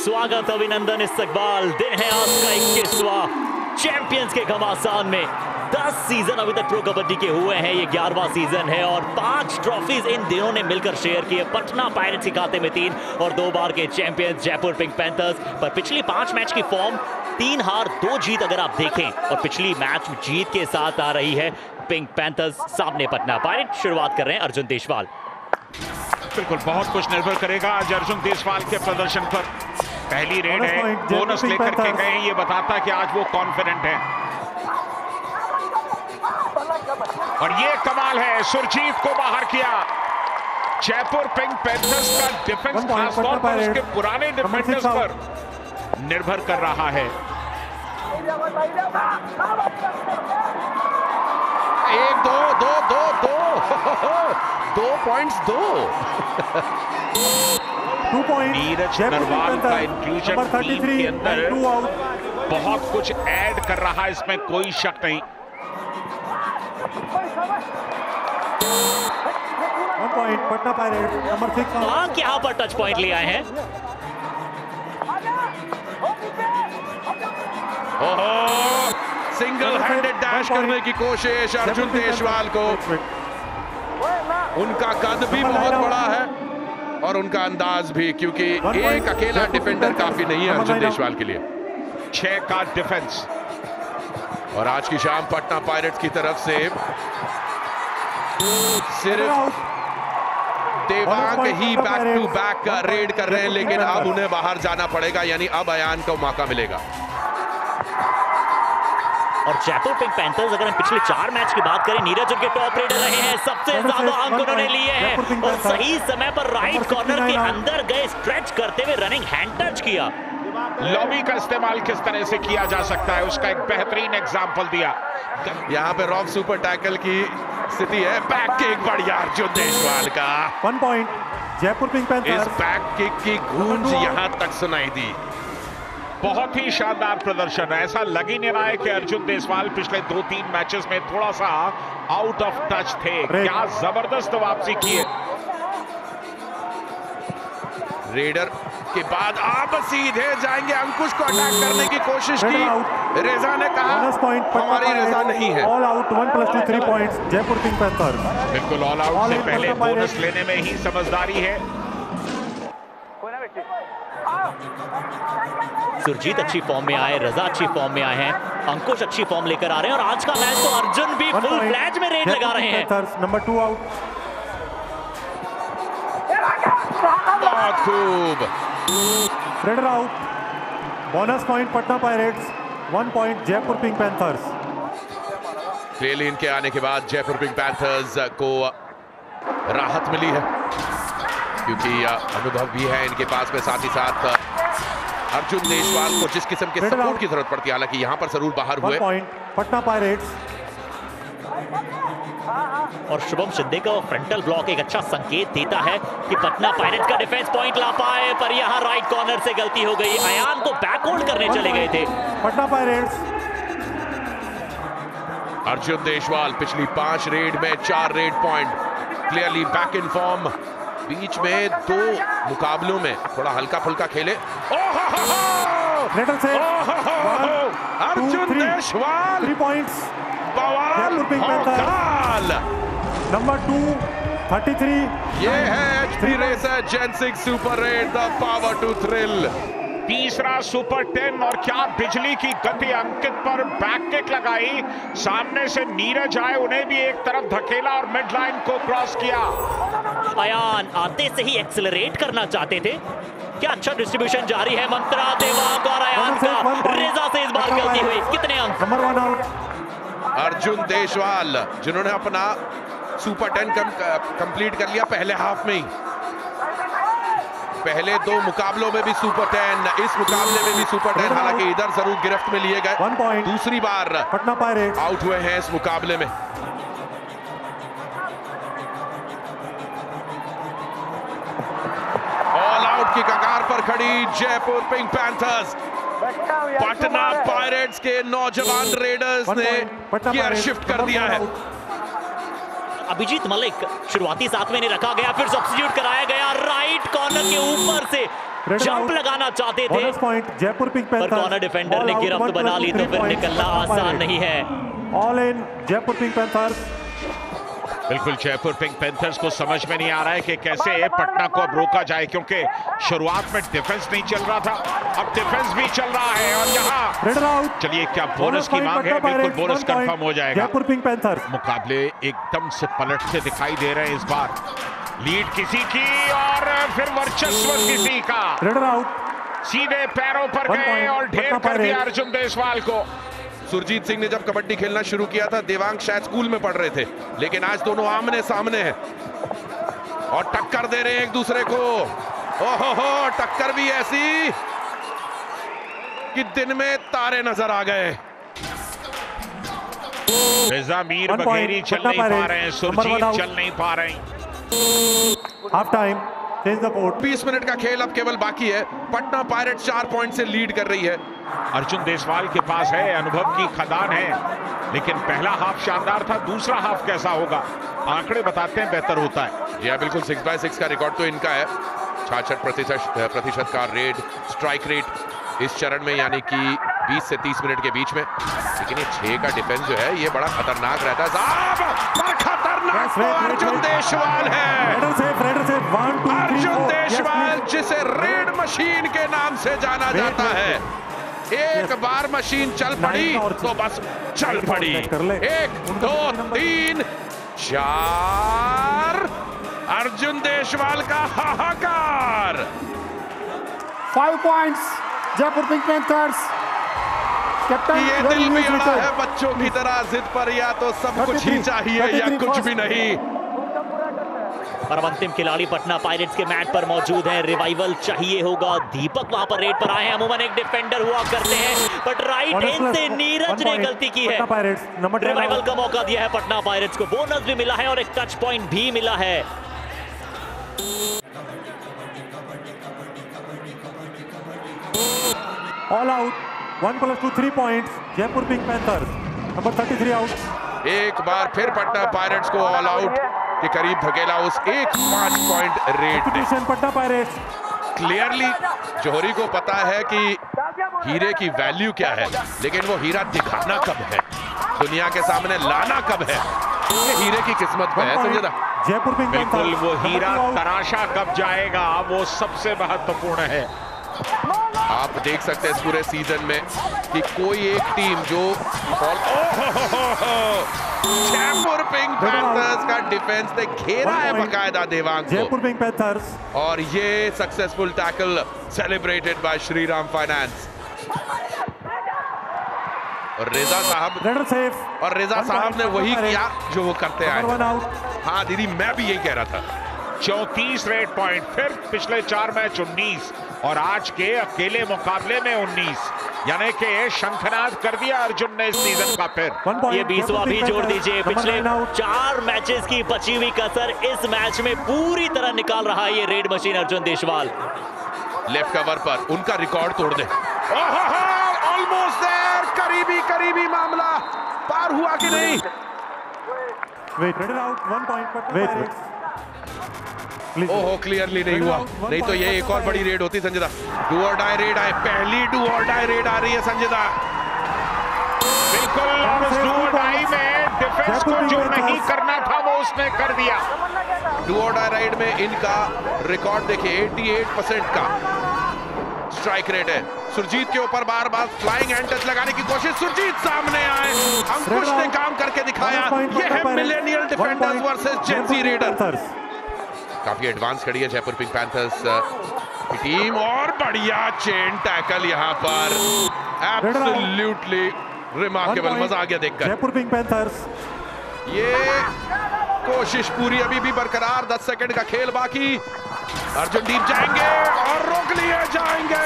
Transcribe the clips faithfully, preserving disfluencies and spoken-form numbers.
स्वागत, अभिनंदन, इस्तकबाल। दिन है आज का इक्कीसवां चैंपियंस के घमासान में। दस सीजन अभी तक प्रो कबड्डी के हुए हैं, ये ग्यारहवां सीजन है और पांच ट्रॉफीज इन दिनों ने मिलकर शेयर किए। पटना पायरेट्स के खाते में तीन और दो बार के चैंपियंस जयपुर पिंक पैंथर्स। पर पिछली पांच मैच की फॉर्म तीन हार दो जीत अगर आप देखें, और पिछली मैच जीत के साथ आ रही है पिंक पैंथर्स सामने पटना पायरेट्स। शुरुआत कर रहे हैं अर्जुन देशवाल। बिल्कुल बहुत कुछ निर्भर करेगा आज अर्जुन देशवाल के प्रदर्शन पर। पहली रेड है, बोनस लेकर के गए, ये बताता कि आज वो कॉन्फिडेंट है। और ये कमाल है, सुरजीत को बाहर किया। जयपुर पिंक पैंथर्स का डिफेंस खासतौर पर उसके पुराने डिफेंडर्स पर निर्भर कर रहा है। एक दो दो दो दो दो पॉइंट्स दो टू पॉइंट नीरज नरवाल का इंक्लूजन टीम के अंदर बहुत कुछ ऐड कर रहा है, इसमें कोई शक नहीं। One point Patna pirates number six. मांग यहां पर टच पॉइंट ले आए हैं। ओहो, सिंगल हैंडेड डैश करने की कोशिश अर्जुन देशवाल को। उनका कद भी बहुत बड़ा है और उनका अंदाज भी, क्योंकि एक अकेला डिफेंडर काफी नहीं है अर्जुन देशवाल के लिए। छह का डिफेंस। और आज की शाम पटना पायरेट्स की तरफ से सिर्फ देवांग ही बैक टू बैक रेड कर रहे हैं, लेकिन अब उन्हें बाहर जाना पड़ेगा, यानी अब अयान को मौका मिलेगा। और जयपुर पिंक पैंथर्स अगर हम पिछले चार मैच की बात करें, नीरज उनके टॉप रेडर रहे हैं, सबसे ज्यादा अंक उन्होंने लिए हैं और सही समय पर राइट कॉर्नर के अंदर गए, स्ट्रेच करते हुए रनिंग हैंड टच किया। लॉबी का इस्तेमाल किस तरह से किया जा सकता है, उसका एक बेहतरीन एग्जांपल दिया। यहाँ पे रॉक सुपर टैकल की स्थिति है। बैक किक बढ़िया अर्जुन देशवाल का। One point Jaipur pink panthers. इस बैक किक की गूंज यहाँ तक सुनाई दी। बहुत ही शानदार प्रदर्शन है। ऐसा लग ही नहीं रहा है कि अर्जुन देशवाल पिछले दो तीन मैचेस में थोड़ा सा आउट ऑफ टच थे। क्या जबरदस्त वापसी की है। रेडर के बाद आप सीधे जाएंगे, अंकुश को अटैक करने की कोशिश की। रेजा ने कहा हमारी रेजा नहीं है। All out one plus two three points Jaipur pink panthers. बिल्कुल ऑल आउट से पहले बोनस लेने में ही समझदारी है। सुरजीत अच्छी फॉर्म में आए, रजा अच्छी फॉर्म में आए हैं, अंकुश अच्छी फॉर्म लेकर आ रहे हैं और आज का मैच तो अर्जुन भी फुल फ्लैज में रेड लगा रहे हैं। Number two out. बहुत खूब। Raider out. Bonus point Patna pirates, one point Jaipur pink panthers. Clearly इनके आने के बाद जयपुर पिंक पैंथर्स को राहत मिली है, क्योंकि अनुभव भी है इनके पास में, साथ ही साथ अर्जुन देशवाल को जिस किस्म के सपोर्ट की जरूरत पड़ती है, हालांकि यहां पर जरूर बाहर हुए। Point Patna pirates. और शुभम शिंदे का फ्रंटल ब्लॉक एक अच्छा संकेत देता है कि पटना पायरेट्स का डिफेंस पॉइंट ला पाए, पर यहां राइट कॉर्नर से गलती हो गई। अयान को बैक होल्ड करने चले गए थे पटना पायरेट्स। अर्जुन देशवाल पिछली पांच रेड में चार raid point, clearly back in form. बीच में दो मुकाबलों में थोड़ा हल्का फुल्का खेले। रेडर से अर्जुन देशवाल थ्री पॉइंट्स बवाल भौकाल। Number two thirty three. ये है HP racer gen six super raid, the power to thrill. तीसरा सुपर टेन, और क्या बिजली की गति। अंकित पर बैक किक लगाई, सामने से नीरज आए, उन्हें भी एक तरफ धकेला और मिड लाइन को क्रॉस किया। अयान आते से ही एक्सेलरेट करना चाहते थे। क्या अच्छा डिस्ट्रीब्यूशन जारी है। मंत्रा, देवांग और अयान का रेजा से इस बार गलती हुई। कितने अंक? Number one out Arjun Deshwal, जिन्होंने अपना सुपर टेन कम कंप्लीट कर लिया पहले हाफ में ही। पहले दो मुकाबलों में भी सुपर टेन, इस मुकाबले में भी सुपर टेन, हालांकि इधर जरूर गिरफ्त में लिए गए। दूसरी बार पटना पायरेट्स आउट हुए हैं इस मुकाबले में। ऑल आउट की कगार पर खड़ी Jaipur pink panthers. Patna pirates के नौजवान रेडर्स ने गियर शिफ्ट कर दिया है। अभिजीत मलिक शुरुआती साथ में नहीं रखा गया, फिर सब्स्टिट्यूट कराया गया। राइट कॉर्नर के ऊपर से जंप लगाना चाहते थे बोनस पॉइंट जयपुर पिंक पर पैंथर्स। कॉर्नर डिफेंडर ने गिरफ्त बना ली तो फिर निकलना आसान नहीं है। All in Jaipur pink panthers. बिल्कुल जयपुर पिंक पैंथर्स को समझ में नहीं आ रहा है कि कैसे पटना को अब रोका जाए, क्योंकि शुरुआत में डिफेंस नहीं चल रहा था, अब डिफेंस भी चल रहा है। और यहाँ चलिए क्या बोनस की मांग है, बिल्कुल बोनस कंफर्म हो जाएगा। जयपुर पिंक पैंथर्स मुकाबले एकदम से पलटते दिखाई दे रहे हैं इस बार। लीड किसी की और फिर वर्चस्व किसी का। Raider out. सीधे पैरों पर गए और ढेर कर दिया अर्जुन देशवाल को। सुरजीत सिंह ने जब कबड्डी खेलना शुरू किया था, देवांग शायद स्कूल में पढ़ रहे थे, लेकिन आज दोनों आमने सामने हैं और टक्कर दे रहे हैं एक दूसरे को। ओहो हो, टक्कर भी ऐसी कि दिन में तारे नजर आ गए। रिजा मीर बघेरी चल नहीं पा रहे हैं, सुरजीत चल नहीं पा रहे हैं। Half time, change the court. बीस मिनट का खेल अब केवल बाकी है। पटना पायरेट्स चार पॉइंट से लीड कर रही है। अर्जुन देशवाल के पास है, अनुभव की खदान है, लेकिन पहला हाफ शानदार था, दूसरा हाफ कैसा होगा आंकड़े बताते हैं बेहतर होता है। जी बिल्कुल, सिक्स बाय सिक्स का रिकॉर्ड तो इनका है। छियासठ प्रतिशत प्रतिशत का रेड स्ट्राइक रेट इस चरण में, यानी कि बीस से तीस मिनट के बीच में। लेकिन ये छह का डिफेंस जो है ये बड़ा खतरनाक रहता है साहब। और खतरनाक तो अर्जुन देशवाल है। अर्जुन देशवाल जिसे रेड मशीन के नाम से जाना जाता है। एक बार मशीन चल पड़ी तो बस चल पड़ी। एक दो तीन चार, अर्जुन देशवाल का हाहाकार। Five points Jaipur pink panthers. Captain ये दिल भी अड़ा है बच्चों की तरह जिद पर, या तो सब कुछ ही चाहिए या कुछ भी नहीं। और अंतिम खिलाड़ी पटना पायरेट्स के मैट पर मौजूद है। रिवाइवल चाहिए होगा। दीपक वहां पर रेड पर आए हैं। अमूमन एक डिफेंडर हुआ करते हैं, बट राइट हैंड से नीरज ने गलती की है। रिवाइवल का मौका दिया है पटना पायरेट्स को। बोनस भी मिला है और एक टच पॉइंट भी मिला है। All out, one plus two three points Jaipur pink panthers. Number thirty three out. एक बार फिर पटना पायरेट्स को ऑल आउट के करीब धकेला उस एक पांच पॉइंट रेड ने। पटना पायरेट्स क्लियरली जौहरी को पता है कि हीरे की वैल्यू क्या है, लेकिन वो हीरा दिखाना कब है, दुनिया के सामने लाना कब है, ये हीरे की किस्मत पे है। समझे ना? जयपुर पिंक बिल्कुल, वो हीरा तराशा कब जाएगा वो सबसे महत्वपूर्ण है। आप देख सकते हैं इस पूरे सीजन में कि कोई एक टीम जो जयपुर पिंक पैंथर्स का डिफेंस ने घेरा है बकायदा देवांग को। Jaipur pink panthers. और ये successful tackle celebrated by Shriram finance. और रेजा साहब सेफ। और रेजा साहब ने वही किया जो वो करते आए। हाँ दीदी, मैं भी यही कह रहा था। चौंतीस रेड पॉइंट, फिर पिछले चार मैच उन्नीस और आज के अकेले मुकाबले में उन्नीस, यानी कि शंखनाद कर दिया अर्जुन ने इस सीजन का। फिर ये बीसवां भी जोड़ दीजिए। पिछले चार मैचेस की बची हुई कसर इस मैच में पूरी तरह निकाल रहा है ये raid machine Arjun Deshwal. Left cover पर उनका रिकॉर्ड तोड़ दे। ऑलमोस्ट देयर, करीबी करीबी मामला पार हुआ कि नहीं? Wait, raid out, one point. Wait, ओहो, क्लियरली नहीं हुआ, नहीं तो ये एक और बड़ी रेड होती। संजिदा डू और डाई रेड आए, पहली डू और डाई रेड आ रही है संजिदा। बिल्कुल, डू और डाई में डिफेंस को जो नहीं करना था वो उसने कर दिया। डू और डाई रेड में इनका रिकॉर्ड देखिए, अठासी परसेंट का स्ट्राइक रेट है। सुरजीत के ऊपर बार बार फ्लाइंग हैंड टच लगाने की कोशिश, सुरजीत सामने आए, अंकुश ने काम करके दिखाया। ये है millennial defenders versus gen Z raider. काफी एडवांस खड़ी है जयपुर पिंक पैंथर्स की टीम, और बढ़िया चेन टैकल यहां पर, एब्सोल्युटली रिमार्केबल, मजा आ गया देखकर। Jaipur pink panthers. ये कोशिश पूरी अभी भी बरकरार, दस सेकंड का खेल बाकी। अर्जुन डीप जाएंगे और रोक लिए जाएंगे।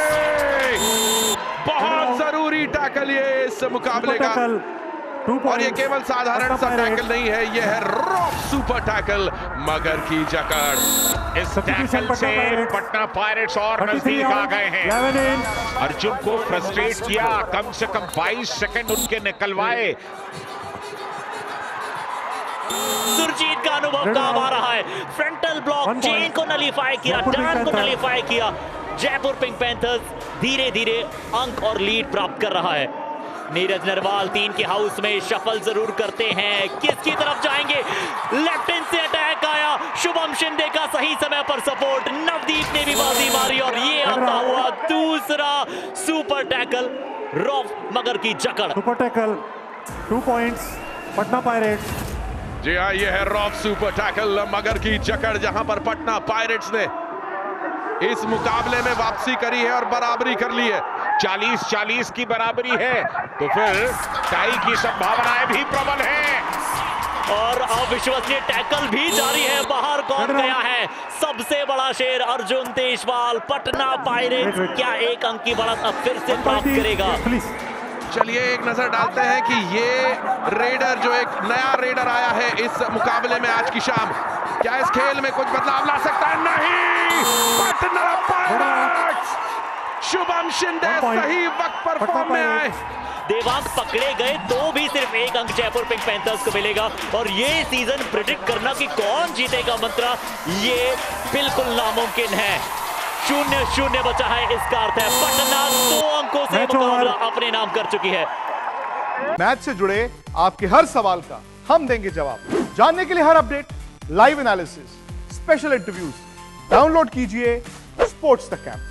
बहुत जरूरी टैकल ये इस मुकाबले का, और ये केवल साधारण सा टैकल नहीं है, ये है रॉक सुपर टैकल, मगर की जकड़। इस टैकल से पटना पायरेट्स और नजदीक आ गए हैं। अर्जुन को फ्रस्ट्रेट किया, कम से कम बाईस सेकंड उनके निकलवाए। सुरजीत का अनुभव काम आ रहा है। फ्रंटल ब्लॉक चेन को नलीफाई किया, टर्न को नलीफाई किया। जयपुर पिंक पैंथर्स धीरे धीरे अंक और लीड प्राप्त कर रहा है। नीरज नरवाल तीन के हाउस में शफल जरूर करते हैं, किसकी तरफ जाएंगे? लेफ्ट हैंड से अटैक आया, शुभम शिंदे का सही समय पर सपोर्ट, नवदीप ने भी बाजी मारी और ये आता हुआ दूसरा सुपर टैकल, रॉफ मगर की जकड़। Super tackle, two points Patna pirates. जी हाँ, ये है रॉफ सुपर टैकल, मगर की जकड़, जहां पर पटना पायरेट्स ने इस मुकाबले में वापसी करी है और बराबरी कर ली है। चालीस चालीस की बराबरी है तो फिर टाई की संभावनाएं भी प्रबल हैं। और अविश्वसनीय टैकल भी जारी है, बाहर कौन गया है? सबसे बड़ा शेर अर्जुन देशवाल, पटना पायरेट्स क्या एक अंक की बढ़त अब फिर से प्राप्त करेगा? चलिए एक नजर डालते हैं कि ये रेडर, जो एक नया रेडर आया है इस मुकाबले में आज की शाम, क्या इस खेल में कुछ बदलाव ला सकता है? नहीं, पटना पायरेट्स, शुभम शिंदे सही वक्त पर फॉर्म में आए। देवांग पकड़े गए तो भी सिर्फ एक अंक जयपुर पिंक पैंथर्स को मिलेगा और ये सीजन प्रेडिक्ट करना कि कौन जीतेगा मंत्रा, ये बिल्कुल नामुमकिन है। शून्य शून्य बचा है, इसका अर्थ है पटना दो अंकों से मुकाबला अपने नाम कर चुकी है। मैच से जुड़े आपके हर सवाल का हम देंगे जवाब। जानने के लिए हर update, live analysis, special interviews download कीजिए स्पोर्ट्स तक ऐप।